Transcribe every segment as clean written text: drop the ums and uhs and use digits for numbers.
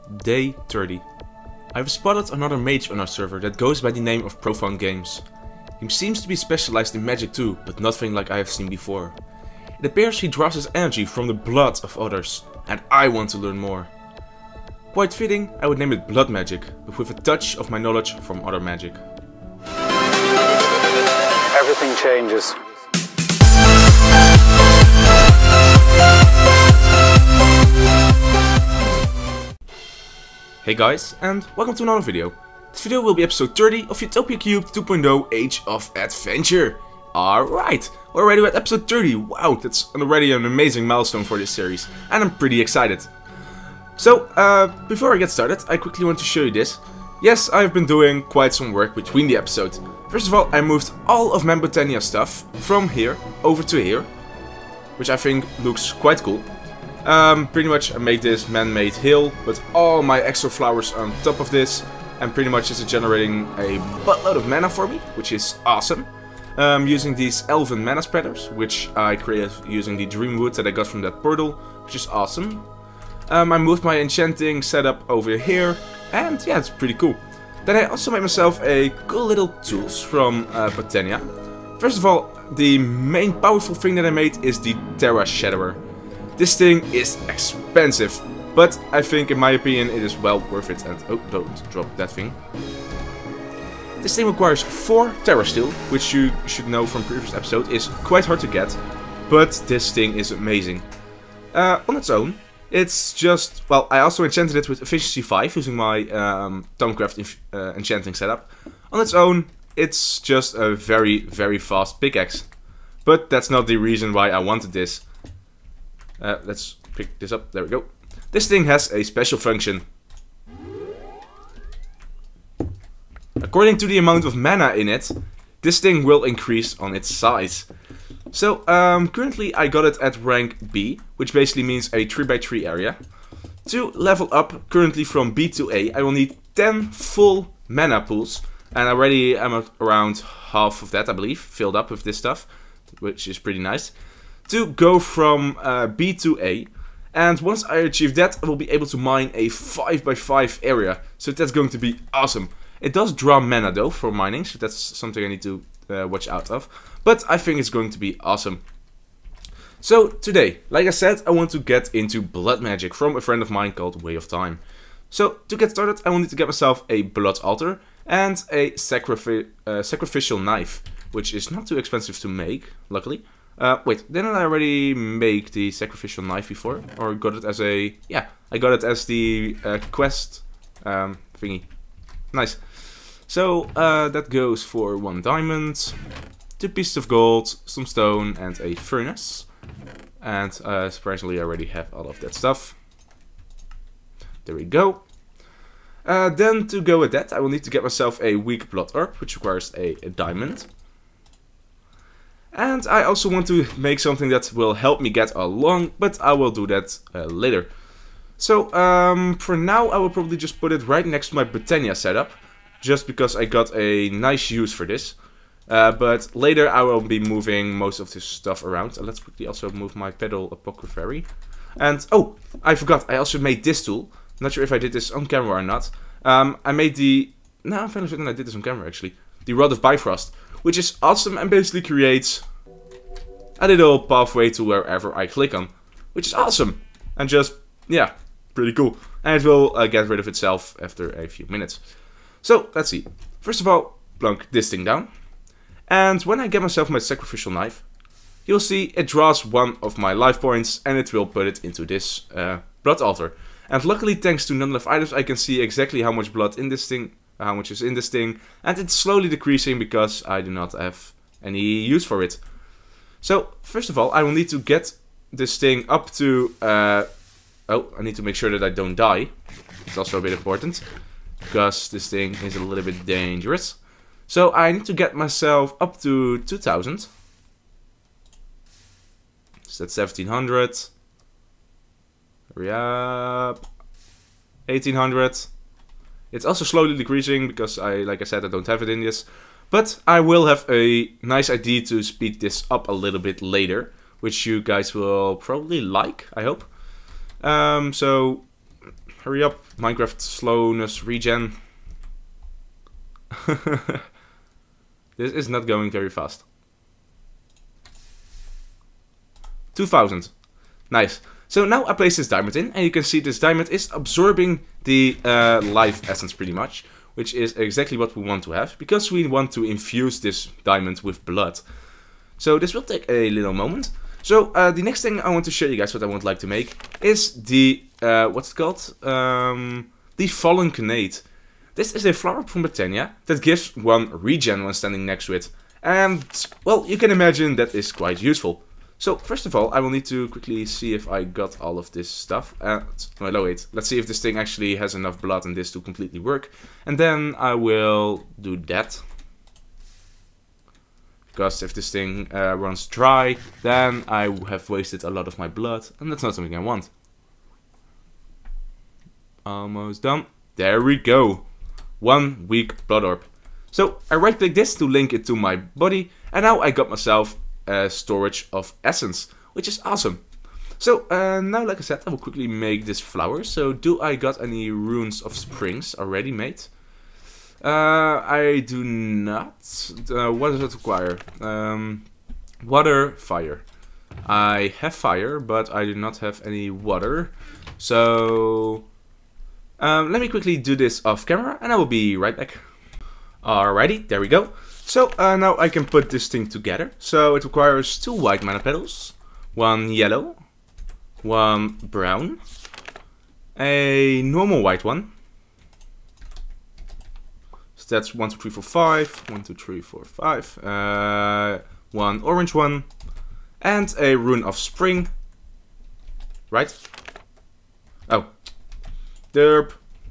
Day 30. I've spotted another mage on our server that goes by the name of Profound Games. He seems to be specialized in magic too, but nothing like I have seen before. It appears he draws his energy from the blood of others, and I want to learn more. Quite fitting, I would name it blood magic, but with a touch of my knowledge from other magic. Everything changes. Hey guys, and welcome to another video. This video will be episode 30 of Utopia Cube 2.0 Age of Adventure. Alright, we're already at episode 30. Wow, that's already an amazing milestone for this series, and I'm pretty excited. So, before I get started, I quickly want to show you this. Yes, I've been doing quite some work between the episodes. First of all, I moved all of Membotania stuff from here over to here, which I think looks quite cool. Pretty much I made this man-made hill, with all my extra flowers on top of this, and pretty much this is generating a buttload of mana for me, which is awesome. Using these elven mana spreaders, which I created using the Dreamwood that I got from that portal, which is awesome. I moved my enchanting setup over here, and yeah, it's pretty cool. Then I also made myself a cool little tools from Botania. First of all, the main powerful thing that I made is the Terra Shadower. This thing is expensive, but I think in my opinion it is well worth it. And oh, don't drop that thing. This thing requires 4 Terra Steel, which you should know from previous episode is quite hard to get, but this thing is amazing. On its own, it's just, well, I also enchanted it with efficiency 5 using my Thaumcraft enchanting setup. On its own, it's just a very, very fast pickaxe. But that's not the reason why I wanted this. Let's pick this up, there we go. This thing has a special function. According to the amount of mana in it, this thing will increase on its size. So, currently I got it at rank B, which basically means a 3x3 area. To level up, currently from B to A, I will need 10 full mana pools. And I already am at around half of that, I believe, filled up with this stuff, which is pretty nice. To go from B to A, and once I achieve that, I will be able to mine a 5x5 area, so that's going to be awesome. It does draw mana though for mining, so that's something I need to watch out of, but I think it's going to be awesome. So today, like I said, I want to get into blood magic from a friend of mine called Way of Time. So to get started, I will need to get myself a blood altar and a sacrificial knife, which is not too expensive to make, luckily. Wait, didn't I already make the sacrificial knife before? Or got it as a... yeah, I got it as the quest thingy. Nice. So, that goes for 1 diamond, 2 pieces of gold, some stone, and a furnace. And surprisingly I already have all of that stuff. There we go. Then to go with that, I will need to get myself a weak blood orb, which requires a diamond. And I also want to make something that will help me get along, but I will do that later. So, for now I will probably just put it right next to my Botania setup, just because I got a nice use for this. But later I will be moving most of this stuff around. Let's quickly also move my pedal apothecary. And, oh, I forgot, I also made this tool. Not sure if I did this on camera or not. I made the... no, I'm fairly certain I did this on camera actually. The Rod of Bifrost, which is awesome and basically creates a little pathway to wherever I click on, which is awesome and just, yeah, pretty cool. And it will get rid of itself after a few minutes. So, let's see. First of all, plunk this thing down. And when I get myself my sacrificial knife, you'll see it draws 1 of my life points and it will put it into this blood altar. And luckily, thanks to none of items, I can see exactly how much blood in this thing, how much is in this thing, and it's slowly decreasing because I do not have any use for it. So, first of all, I will need to get this thing up to... oh, I need to make sure that I don't die. It's also a bit important, because this thing is a little bit dangerous. So, I need to get myself up to 2000. So that's 1700. Hurry up. 1800. It's also slowly decreasing because like I said, I don't have it in this. But I will have a nice idea to speed this up a little bit later, which you guys will probably like, I hope. So hurry up. Minecraft slowness regen. This is not going very fast. 2000. Nice. So now I place this diamond in, and you can see this diamond is absorbing the life essence pretty much, which is exactly what we want to have, because we want to infuse this diamond with blood. So this will take a little moment. So the next thing I want to show you guys what I would like to make is the, what's it called? The Fallen Grenade. This is a flower from Britannia that gives 1 regen when standing next to it. And, well, you can imagine that is quite useful. So, first of all, I will need to quickly see if I got all of this stuff. No, wait, let's see if this thing actually has enough blood in this to completely work. And then I will do that. Because if this thing runs dry, then I have wasted a lot of my blood. And that's not something I want. Almost done. There we go. 1 weak blood orb. So, I right click this to link it to my body. And now I got myself storage of essence, which is awesome. So now, like I said, I will quickly make this flower. So do I got any runes of springs already made? I do not. What does it require? Water, fire. I have fire, but I do not have any water. So let me quickly do this off camera and I will be right back. Alrighty, there we go. So now I can put this thing together. So it requires 2 white mana petals, 1 yellow, 1 brown, a normal white one. So that's 1, 2, 3, 4, 5, 1, 2, 3, 4, 5, 1 orange one, and a rune of spring. Right? Oh. Derp.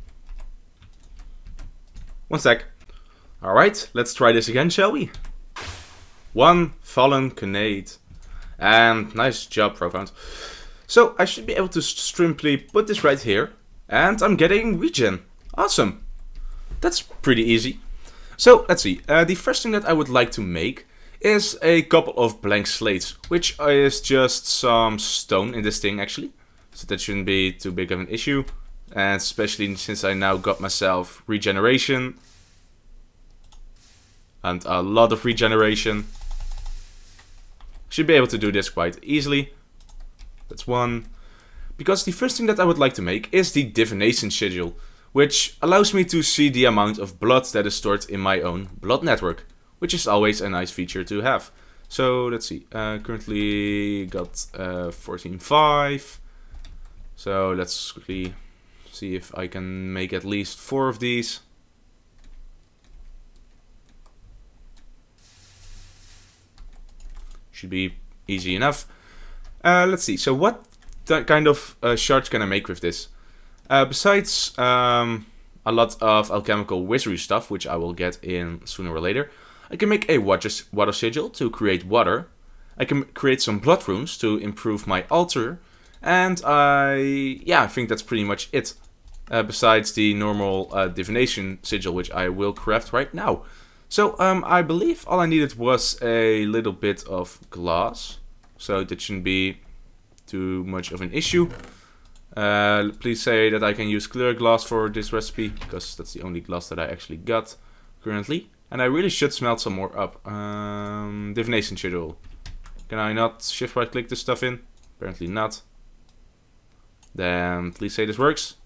1 sec. Alright, let's try this again, shall we? 1 Fallen Grenade. And nice job, Profound. So I should be able to simply put this right here. And I'm getting regen. Awesome. That's pretty easy. So let's see. The first thing that I would like to make is a couple of blank slates. Which is just some stone in this thing actually. So that shouldn't be too big of an issue. And especially since I now got myself regeneration. And a lot of regeneration. Should be able to do this quite easily. That's 1. Because the first thing that I would like to make is the divination sigil, which allows me to see the amount of blood that is stored in my own blood network, which is always a nice feature to have. So let's see, currently got 14.5. So let's quickly see if I can make at least 4 of these. Should be easy enough. Let's see. So what kind of shards can I make with this? Besides a lot of alchemical wizardry stuff, which I will get in sooner or later, I can make a water sigil to create water. I can create some blood runes to improve my altar. And I think that's pretty much it. Besides the normal divination sigil, which I will craft right now. So, I believe all I needed was a little bit of glass. So that shouldn't be too much of an issue. Please say that I can use clear glass for this recipe, because that's the only glass that I actually got currently. And I really should smelt some more up. Divination sigil. Can I not shift right click this stuff in? Apparently not. Then please say this works.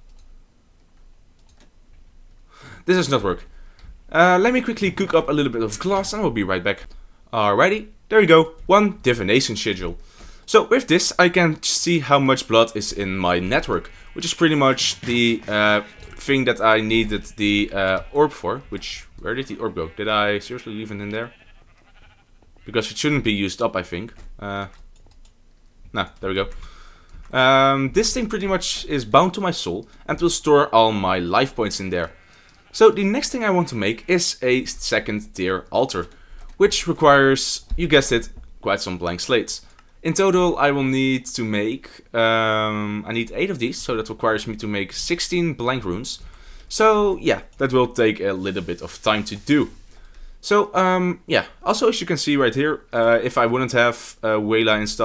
This does not work. Let me quickly cook up a little bit of glass and I will be right back. Alrighty, there we go, 1 divination sigil. So with this I can see how much blood is in my network, which is pretty much the thing that I needed the orb for. Which, where did the orb go? Did I seriously leave it in there? Because it shouldn't be used up, I think. No, there we go. This thing pretty much is bound to my soul and will store all my life points in there. So the next thing I want to make is a 2nd tier altar, which requires, you guessed it, quite some blank slates. In total I will need to make, I need 8 of these, so that requires me to make 16 blank runes. So yeah, that will take a little bit of time to do. So yeah, also as you can see right here, if I wouldn't have Wayla installed,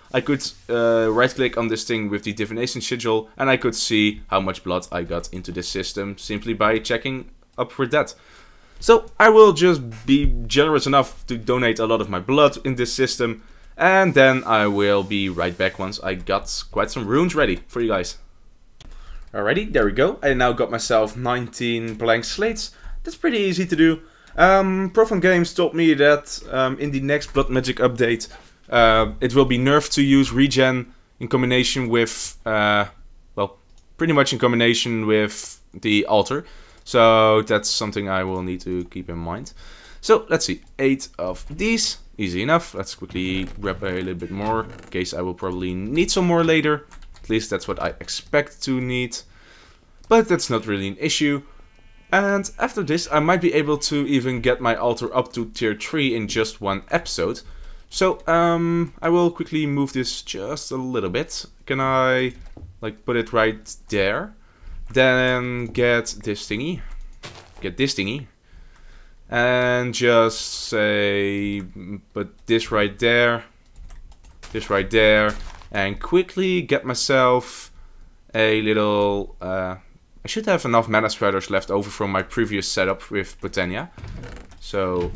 I could right click on this thing with the divination sigil, and I could see how much blood I got into this system simply by checking up for that. So I will just be generous enough to donate a lot of my blood in this system, and then I will be right back once I got quite some runes ready for you guys. Alrighty, there we go. I now got myself 19 blank slates. That's pretty easy to do. Profan Games told me that in the next Blood Magic update it will be nerfed to use regen in combination with, well, pretty much in combination with the altar. So that's something I will need to keep in mind. So let's see, 8 of these, easy enough. Let's quickly grab a little bit more in case I will probably need some more later. At least that's what I expect to need. But that's not really an issue. And after this I might be able to even get my altar up to tier 3 in just one episode. So I will quickly move this just a little bit. Can I like put it right there? Then get this thingy. Get this thingy. And just say put this right there. This right there. And quickly get myself a little... I should have enough mana spreaders left over from my previous setup with Botania. So,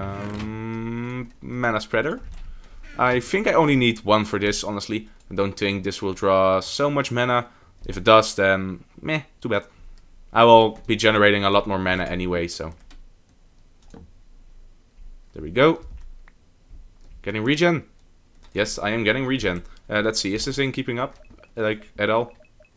mana spreader. I think I only need one for this, honestly. I don't think this will draw so much mana. If it does, then meh, too bad. I will be generating a lot more mana anyway, so. There we go. Getting regen. Yes, I am getting regen. Let's see, is this thing keeping up, like, at all?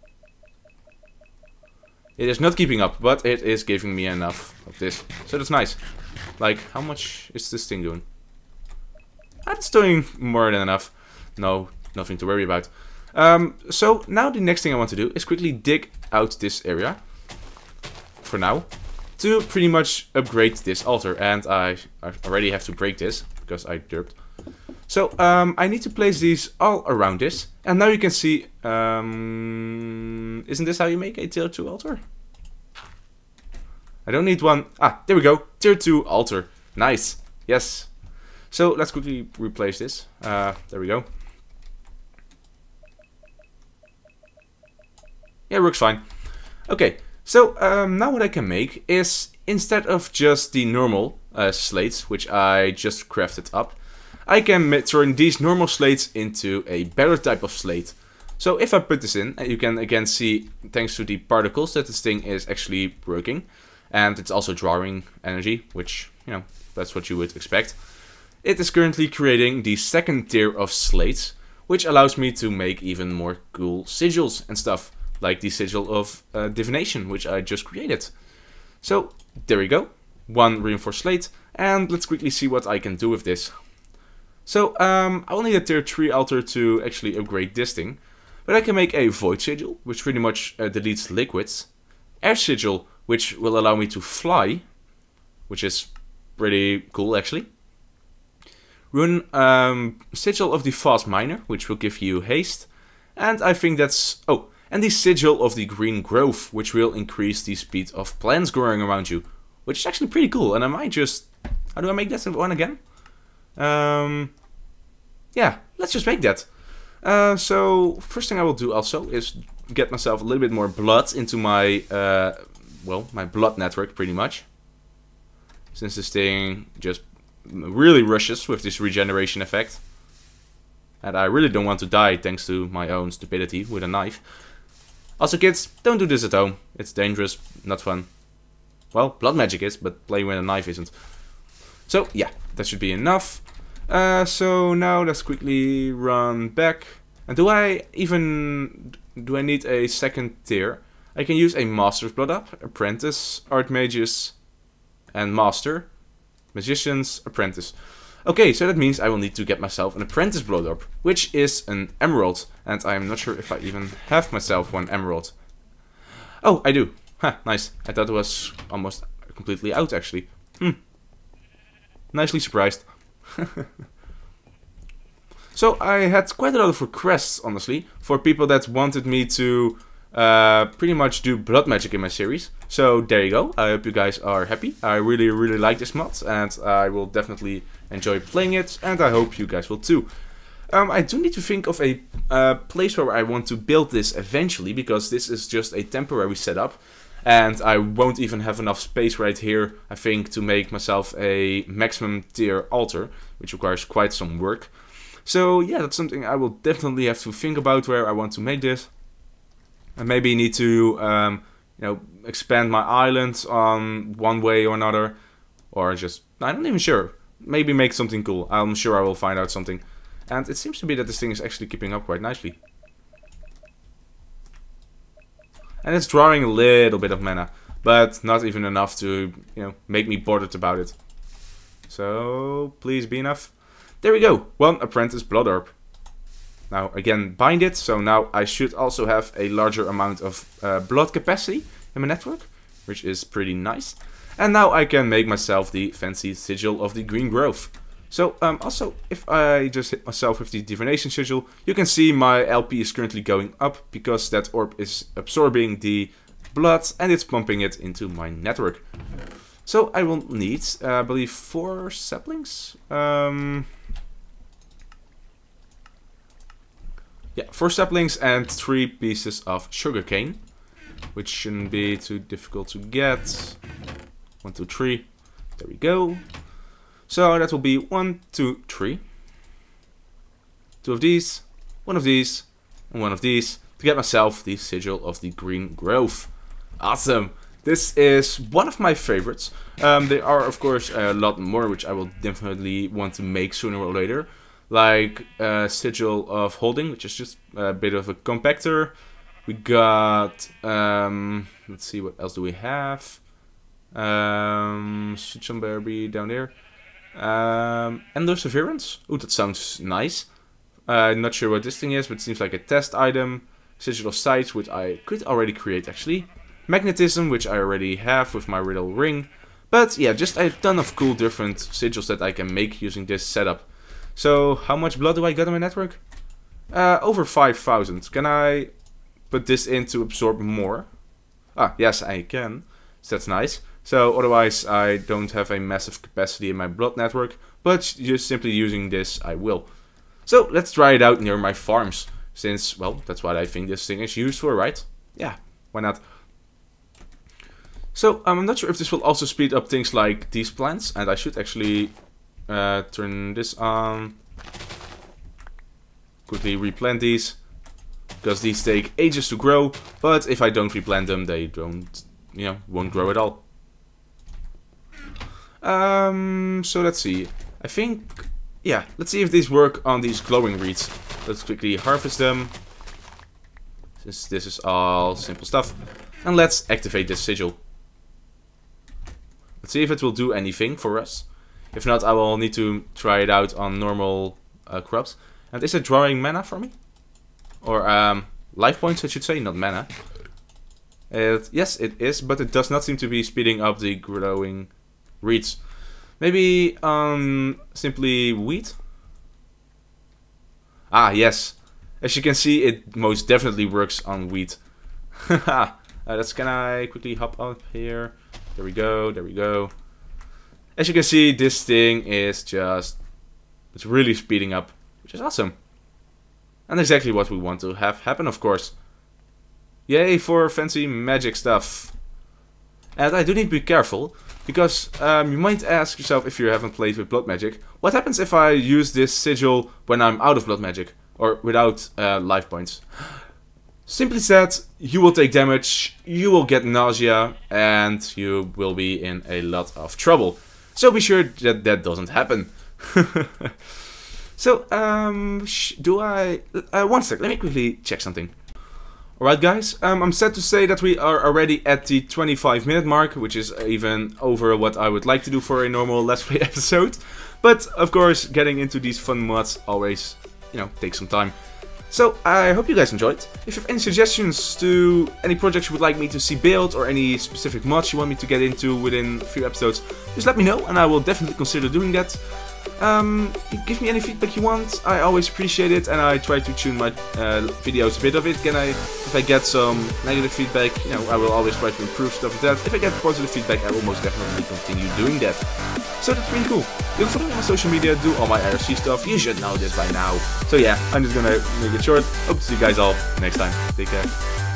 It is not keeping up, but it is giving me enough of this. So that's nice. Like, how much is this thing doing? That's doing more than enough. No, nothing to worry about. So now the next thing I want to do is quickly dig out this area. For now. To pretty much upgrade this altar. And I already have to break this, because I derped. So, I need to place these all around this. And now you can see, isn't this how you make a tier 2 altar? I don't need one. Ah, there we go. Tier 2 altar. Nice. Yes. So, let's quickly replace this. There we go. Yeah, works fine. Okay, so now what I can make is, instead of just the normal slates, which I just crafted up, I can turn these normal slates into a better type of slate. So if I put this in, you can again see, thanks to the particles, that this thing is actually working. And it's also drawing energy, which, you know, that's what you would expect. It is currently creating the second tier of slates, which allows me to make even more cool sigils and stuff. Like the sigil of divination, which I just created. So, there we go. One reinforced slate. And let's quickly see what I can do with this. So, I will need a tier 3 altar to actually upgrade this thing. But I can make a void sigil, which pretty much deletes liquids. Air sigil, which will allow me to fly. Which is pretty cool, actually. Rune sigil of the fast miner, which will give you haste. And I think that's... oh, and the sigil of the green growth, which will increase the speed of plants growing around you. Which is actually pretty cool. And I might just... how do I make that one again? Yeah, let's just make that. So, first thing I will do also is get myself a little bit more blood into my, well, my blood network, pretty much. Since this thing just really rushes with this regeneration effect. And I really don't want to die thanks to my own stupidity with a knife. Also, kids, don't do this at home. It's dangerous, not fun. Well, blood magic is, but playing with a knife isn't. So, yeah, that should be enough. So now let's quickly run back. And do I need a second tier? I can use a Master's Blood Up, Apprentice, Archmages, and Master. Magician's Apprentice. Okay, so that means I will need to get myself an Apprentice Blood Up, which is an emerald. And I'm not sure if I even have myself one emerald. Oh, I do. Ha, nice. I thought it was almost completely out, actually. Nicely surprised. So I had quite a lot of requests, honestly, for people that wanted me to pretty much do blood magic in my series. So there you go. I hope you guys are happy. I really like this mod, and I will definitely enjoy playing it, and I hope you guys will too. I do need to think of a place where I want to build this eventually, because this is just a temporary setup. And I won't even have enough space right here, I think, to make myself a maximum tier altar, which requires quite some work. So yeah, that's something I will definitely have to think about where I want to make this. I maybe need to, you know, expand my island on one way or another, or just, I'm not even sure. Maybe make something cool. I'm sure I will find out something. And it seems to be that this thing is actually keeping up quite nicely. And it's drawing a little bit of mana, but not even enough to, you know, make me bothered about it. So, please be enough. There we go, 1 apprentice blood orb. Now, again, bind it, so now I should also have a larger amount of blood capacity in my network, which is pretty nice. And now I can make myself the fancy sigil of the Green Grove. So, also, if I just hit myself with the divination sigil, you can see my LP is currently going up, because that orb is absorbing the blood and it's pumping it into my network. So, I will need, I believe, 4 saplings. Yeah, 4 saplings and 3 pieces of sugarcane, which shouldn't be too difficult to get. 1, 2, 3. There we go. So that will be 1, 2, 3. 2 of these, 1 of these, and 1 of these to get myself the sigil of the Green Grove. Awesome! This is one of my favorites. There are of course a lot more which I will definitely want to make sooner or later. Like Sigil of Holding, which is just a bit of a compactor. We got, let's see, what else do we have? Suchamberry down there. Endoseverance. Ooh, that sounds nice. Not sure what this thing is, but it seems like a test item. Sigil of Sight, which I could already create actually. Magnetism, which I already have with my Riddle Ring. But yeah, just a ton of cool different sigils that I can make using this setup. So, how much blood do I got on my network? Over 5,000. Can I put this in to absorb more? Ah, yes, I can. So that's nice. So, otherwise I don't have a massive capacity in my blood network. But just simply using this, I will. So, let's try it out near my farms. Since, well, that's what I think this thing is used for, right? Yeah, why not? So, I'm not sure if this will also speed up things like these plants. And I should actually turn this on. Quickly replant these. Because these take ages to grow. But if I don't replant them, they don't, you know, won't grow at all. So let's see. I think, yeah, let's see if these work on these glowing reeds. Let's quickly harvest them. Since this is all simple stuff. And let's activate this sigil. Let's see if it will do anything for us. If not, I will need to try it out on normal crops. And is it drawing mana for me? Or life points, I should say, not mana. Yes, it is, but it does not seem to be speeding up the growing reeds. Maybe simply wheat? Ah, yes. As you can see, it most definitely works on wheat. Haha. Can I quickly hop up here? There we go, there we go. As you can see, this thing is just, it's really speeding up, which is awesome. And exactly what we want to have happen, of course. Yay for fancy magic stuff. And I do need to be careful, because you might ask yourself, if you haven't played with blood magic, what happens if I use this sigil when I'm out of blood magic, or without life points? Simply said, you will take damage, you will get nausea, and you will be in a lot of trouble. So be sure that that doesn't happen. So, do I... one sec, let me quickly check something. Alright guys, I'm sad to say that we are already at the 25-minute mark, which is even over what I would like to do for a normal Let's Play episode. But, of course, getting into these fun mods always, you know, takes some time. So, I hope you guys enjoyed. If you have any suggestions to any projects you would like me to see built, or any specific mods you want me to get into within a few episodes, just let me know and I will definitely consider doing that. Give me any feedback you want. I always appreciate it, and I try to tune my videos a bit of it. If I get some negative feedback, you know, I will always try to improve stuff with that. If I get positive feedback, I will most definitely continue doing that. So that's really cool. You can follow me on social media, do all my IRC stuff. You should know this by now. So yeah, I'm just gonna make it short. Hope to see you guys all next time. Take care.